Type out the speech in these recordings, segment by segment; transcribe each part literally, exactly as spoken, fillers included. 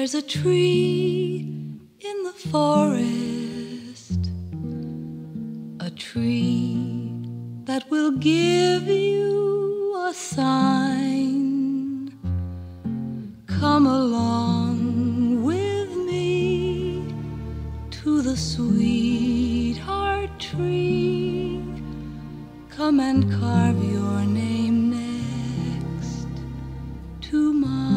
There's a tree in the forest, a tree that will give you a sign. Come along with me to the sweetheart tree. Come and carve your name next to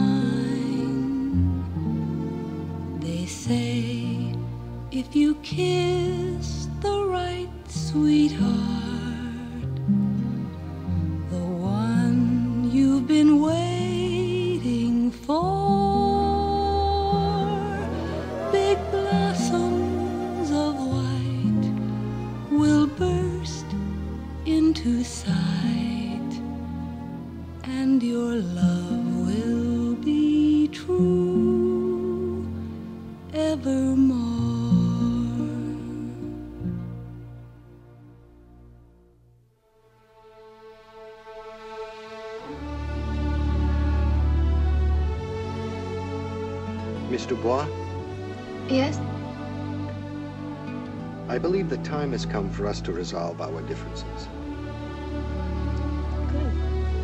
mine. They say if you kiss the right sweetheart, the one you've been waiting for, big blossoms of white will burst into sight, and your love will be true evermore. Miss Dubois? Yes? I believe the time has come for us to resolve our differences. Good.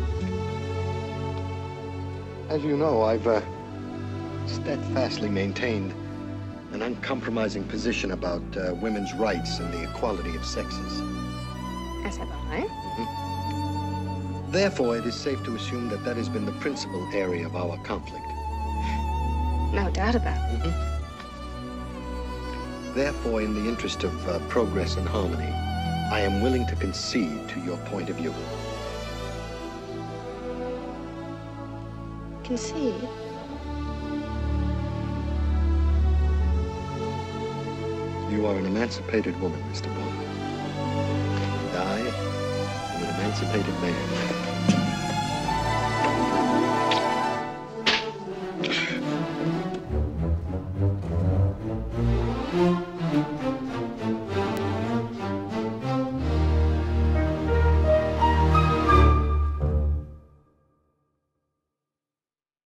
As you know, I've uh, steadfastly maintained an uncompromising position about uh, women's rights and the equality of sexes. As have I. Mm-hmm. Therefore, it is safe to assume that that has been the principal area of our conflict. No doubt about it. Mm-hmm. Therefore, in the interest of uh, progress and harmony, I am willing to concede to your point of view. Concede? You are an emancipated woman, Mister Bond. And I am an emancipated man.